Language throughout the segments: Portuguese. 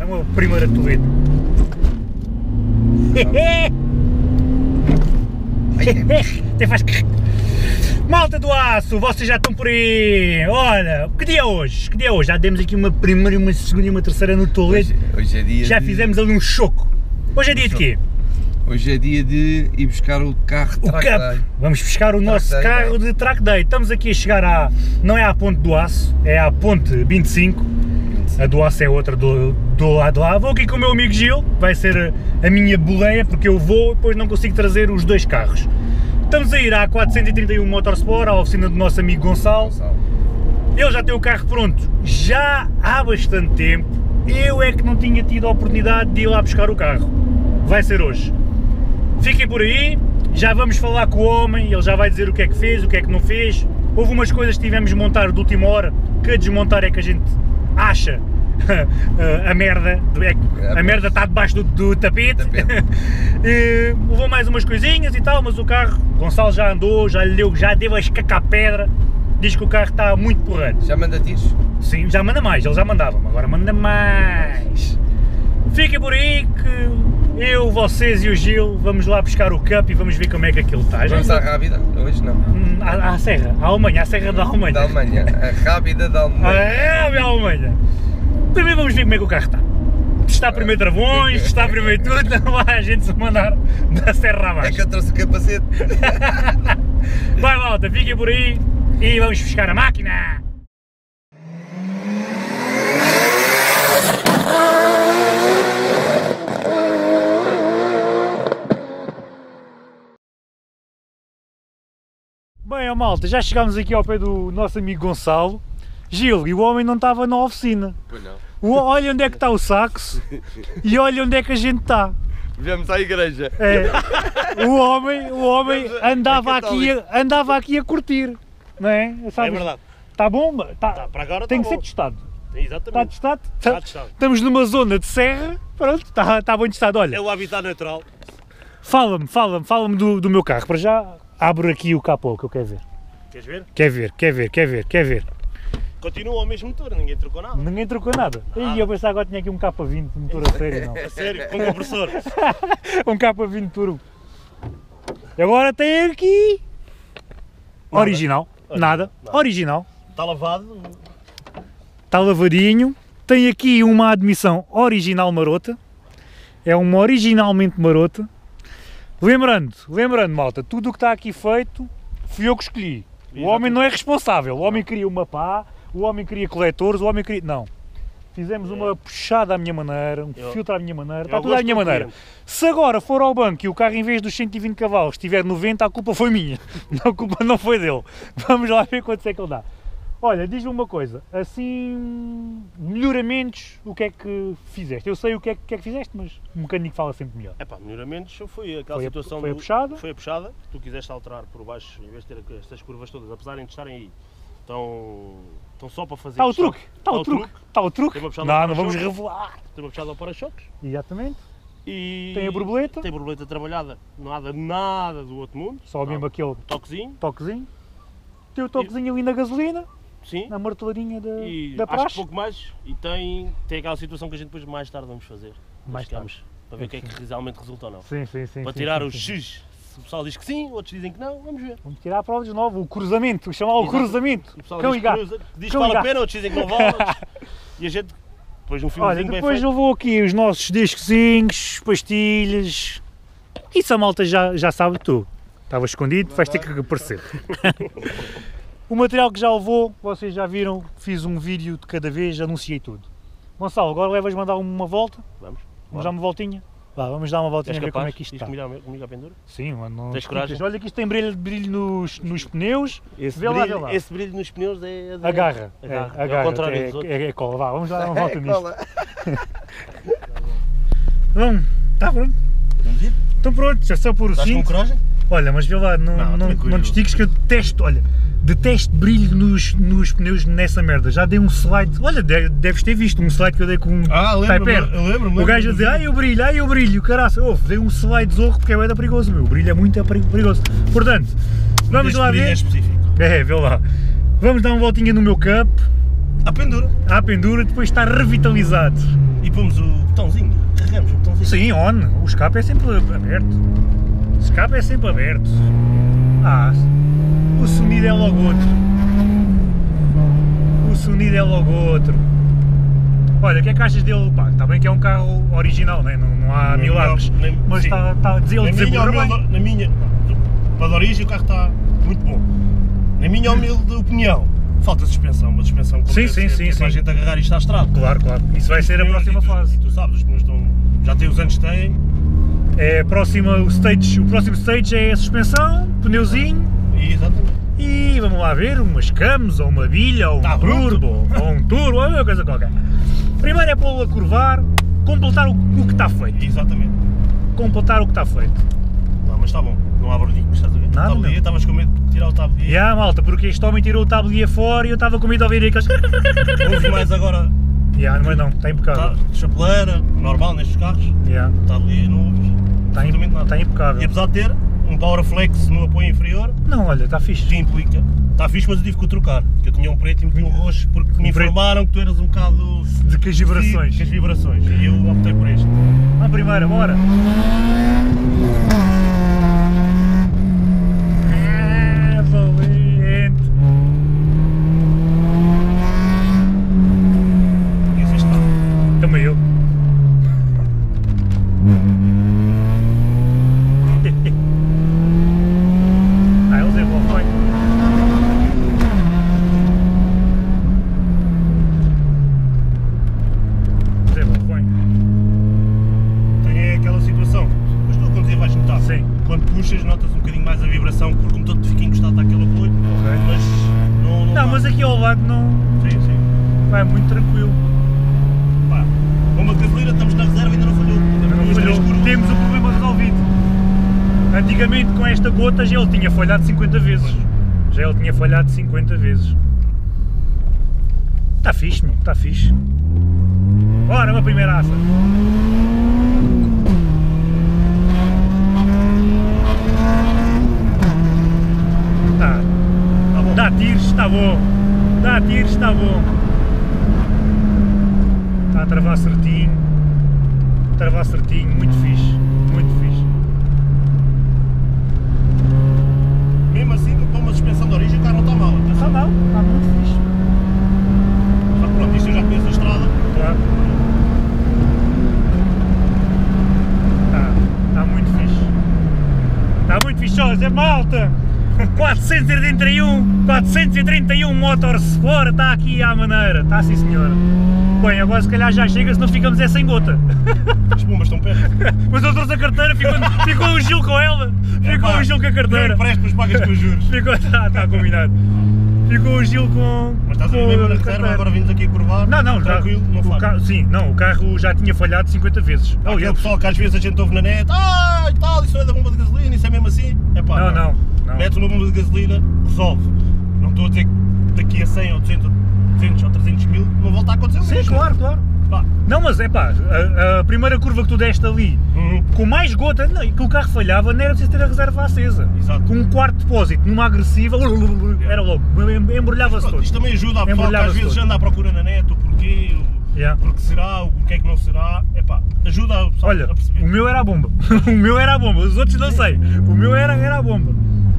uma primeira Toledo. Até faz... Malta do aço, vocês já estão por aí. Olha, que dia é hoje? Que dia é hoje? Já demos aqui uma primeira, uma segunda e uma terceira no Toledo. Hoje é dia já fizemos ali um choco. Hoje é dia de quê? Hoje é dia de ir buscar o carro de track day. Vamos buscar o nosso carro de track day. Estamos aqui a chegar à... não é à ponte do aço, é à ponte 25. A do aço é outra do lado de lá. Vou aqui com o meu amigo Gil, vai ser a minha boleia, porque eu vou e depois não consigo trazer os dois carros. Estamos a ir à 431 Motorsport, à oficina do nosso amigo Gonçalo. Ele já tem o carro pronto já há bastante tempo. Eu é que não tinha tido a oportunidade de ir lá buscar o carro. Vai ser hoje. Fiquem por aí, já vamos falar com o homem, ele já vai dizer o que é que fez, o que é que não fez. Houve umas coisas que tivemos de montar de última hora, que a desmontar é que a gente acha a merda, a merda está debaixo do tapete. Levou mais umas coisinhas e tal, mas o carro, o Gonçalo já andou, já deu a escacar pedra, diz que o carro está muito porreiro. Já manda tiros? Sim, já manda mais, ele já mandava, agora manda mais. Fiquem por aí que eu, vocês e o Gil vamos lá buscar o Cup e vamos ver como é que aquilo está. Vamos à Rábida? Hoje não. À Serra, à Alemanha, à Serra da Alemanha. Da Alemanha, a Rábida da Alemanha. A Rábida da Alemanha. Primeiro vamos ver como é que o carro está. Testar primeiro travões, testar primeiro tudo, não vai a gente se mandar da serra abaixo. É que eu trouxe o capacete. Vai malta, fiquem por aí e vamos buscar a máquina. Bem, ó malta, já chegámos aqui ao pé do nosso amigo Gonçalo. Gil, e o homem não estava na oficina. Pois não. Olha onde é que está o saxo e olha onde é que a gente está. Viemos à igreja. É, o homem andava aqui a curtir, não é? Sabes? É verdade. Está bom? Para agora tem que bom. ser testado. Exatamente. Está testado? Está testado. Estamos numa zona de serra, pronto, está bem testado. Olha, é o habitat natural. Fala-me do meu carro. Para já, abro aqui o capô que eu quero ver. Queres ver? Quer ver. Continua o mesmo motor, ninguém trocou nada. Ninguém trocou nada. E eu pensava agora tinha aqui um K20 motor a sério, não. A sério, com compressor. Um K20 turbo. Agora tem aqui... Nada. Original. Nada. Original. Está lavado. Está lavadinho. Tem aqui uma admissão original marota. É uma originalmente marota. Lembrando malta, tudo o que está aqui feito fui eu que escolhi. O homem não é responsável. O homem queria uma pá, o homem queria coletores, o homem queria... Não. Fizemos uma puxada à minha maneira, um filtro à minha maneira, está tudo à minha maneira. Se agora for ao banco e o carro em vez dos 120 cavalos tiver 90, a culpa foi minha. A culpa não foi dele. Vamos lá ver quanto é que ele dá. Olha, diz-me uma coisa, assim, melhoramentos, o que é que fizeste? Eu sei o que é que fizeste, mas o mecânico fala sempre melhor. É pá, melhoramentos foi aquela situação... Foi a puxada? Foi a puxada, tu quiseste alterar por baixo, em vez de ter estas curvas todas, apesar de estarem aí, estão só para fazer... Está o truque, está o truque. Não vamos revelar. Tem uma puxada ao para-choques. Exatamente. E tem a borboleta. Tem a borboleta trabalhada, nada do outro mundo. Só mesmo aquele toquezinho. Tem o toquezinho ali na gasolina. Sim. Na marteladinha da praxe. praxe. Pouco mais, e tem aquela situação que a gente depois mais tarde vamos fazer. Mais tarde. Para ver o que é que realmente resulta ou não. Sim. Para tirar o X, se o pessoal diz que sim, outros dizem que não, vamos ver. Vamos tirar a prova de novo, o cruzamento, chamar o cruzamento. O pessoal diz que vale a pena, outros dizem que não vale. E a gente, depois no filmezinho bem feito... Depois eu vou aqui os nossos discozinhos, pastilhas... Isso a malta já sabe tu. Estava escondido, vais ter que aparecer. O material que já levou, vocês já viram, fiz um vídeo de cada vez, anunciei tudo. Gonçalo, agora levas mandar uma volta? Vamos dar uma voltinha? Vamos dar uma voltinha a ver como é que isto está. Comigo à pendura? Sim, mano. Tens coragem? Olha que isto tem brilho nos pneus. Esse brilho nos pneus é... Agarra. Ao contrário dos outros. É cola, vá, vamos dar uma volta nisto. Vamos, está pronto? Vamos ir? Estão prontos, já só por o cinto. Estás com coragem? Olha, mas vê lá, não te estiques que eu detesto, olha, detesto brilho nos pneus nessa merda. Já dei um slide, olha, deves ter visto um slide que eu dei com um lembro-me. O gajo a dizer, ai eu brilho, caraça, dei um slide zorro porque é perigoso, meu, o brilho é muito perigoso. Portanto, vamos lá ver. É específico. Vê lá. Vamos dar uma voltinha no meu Cup. À pendura. Depois está revitalizado. E pomos o botãozinho, carregamos o botãozinho. Sim, on. O escape é sempre aberto. O escape é sempre aberto. Ah, o sonido é logo outro. O sonido é logo outro. Olha, o que é que achas dele? Pá, está bem que é um carro original, né? Não há milagres. Mas está a dizer ele desemburra bem. Na minha, para a origem o carro está muito bom. Na minha humilde opinião, falta suspensão, uma suspensão que para a gente agarrar isto à estrada. Claro, claro. Isso vai ser a próxima fase. E tu sabes, os pneus estão, já tem os anos que têm. É o próximo stage é a suspensão, pneuzinho. Exatamente. E vamos lá ver, umas cams, ou uma bilha, ou um turbo, ou um turbo, ou uma coisa qualquer. Primeiro é pô-lo a curvar, completar o que está feito. Exatamente. Completar o que está feito. Não, mas está bom, não há barulhinho, estás a ver? Nada, tablier, estavas com medo de tirar o tablier. Já, malta, porque este homem tirou o tablier fora e eu estava com medo de ouvir aqueles... Ouves mais agora. Já, mas não, está impecável. Chapeleira, normal nestes carros. Já. O tablier não ouves absolutamente nada. Está impecável. E apesar de ter um power flex no apoio inferior, não, olha, está fixe. que implica. Está fixe, mas eu tive que o trocar. Porque eu tinha um preto e meti um roxo porque me informaram que tu eras um bocado... De que as vibrações. Que as vibrações. E eu optei por este. Vamos primeiro, bora. Valente. E esse está. Também eu. Eles desenvolvem bem. Desenvolve bem. Tem aquela situação, mas tu a conduzir vais notar. Sim. Quando puxas notas um bocadinho mais a vibração, porque o motor te fica encostado àquele apoio, mas não, mas aqui ao lado não... Sim, sim. Vai muito tranquilo. Pá, bomba de gasolina, estamos na reserva, ainda não falhou. Temos o problema resolvido. Antigamente com esta gota já ele tinha falhado 50 vezes. Já ele tinha falhado 50 vezes. Está fixe, meu, está fixe. Bora, uma primeira aça. Dá tiros, está bom. Dá tiros, está bom. Está a travar certinho. Travar certinho, muito fixe. Muito fixe. Mesmo assim, para uma suspensão de origem, o carro não está mal. Está mal, está muito fixe. Só que pronto, isto eu já conheço a estrada. Claro. Está muito fixe. Está muito fixe, olha, malta! 431 Motorsport está aqui à maneira, está sim senhora. Bem, agora se calhar já chega, senão ficamos sem gota. As bombas estão perto. Mas eu trouxe a carteira, ficou um Gil com ela, ficou um Gil com a carteira. Não empresto, mas pagas com os juros. Está combinado. Ficou o Gil com... Mas estás a ver mesmo na reserva, agora vimos aqui a curvar. Não, tranquilo, não falha. Sim, não, o carro já tinha falhado 50 vezes. Há aquele pessoal que às vezes a gente ouve na net, e tal, isso não é da bomba de gasolina, isso é mesmo assim. É pá, não. Metes uma bomba de gasolina, resolve. Não estou a dizer que daqui a 100 ou 200 ou 300 mil não volta a acontecer o mesmo. Sim, claro. Pá. Não, mas é pá, a primeira curva que tu deste ali, com mais gota, que o carro falhava, não era preciso ter a reserva acesa. Exato. Com um quarto depósito, numa agressiva, era logo, embrulhava-se todo. Isto também ajuda a pessoal que às vezes anda à procura na net, o porquê, porque será, o que é que não será, é pá, ajuda a pessoal a perceber. O meu era a bomba, o meu era a bomba, os outros não sei, o meu era a bomba.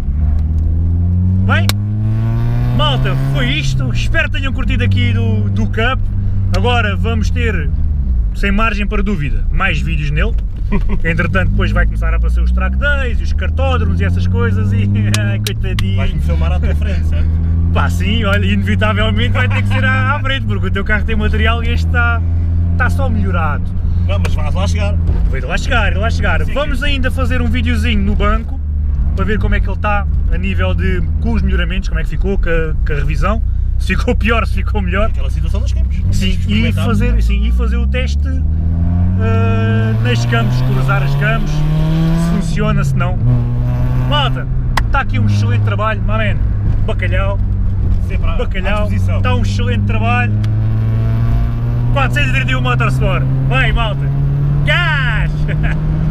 Bem, malta, foi isto, espero que tenham curtido aqui do Cup. Agora vamos ter, sem margem para dúvida, mais vídeos nele. Entretanto, depois vai começar a aparecer os track days, os cartódromos e essas coisas e... ai, coitadinho. Vais-me filmar à tua frente, certo? Pá, sim, olha, inevitavelmente vai ter que ser à frente, porque o teu carro tem material e este está só melhorado. Não, mas vais lá chegar. Vai lá chegar. Sim, vamos ainda fazer um videozinho no banco, para ver como é que ele está, a nível de, com os melhoramentos, como é que ficou, com a revisão. Se ficou pior, se ficou melhor. Aquela situação das cams. Sim, e fazer o teste nas cams, cruzar as cams, se funciona, se não. Malta, está aqui um excelente trabalho, man. Bacalhau, está um excelente trabalho. 431 Motorsport, vai malta, gás!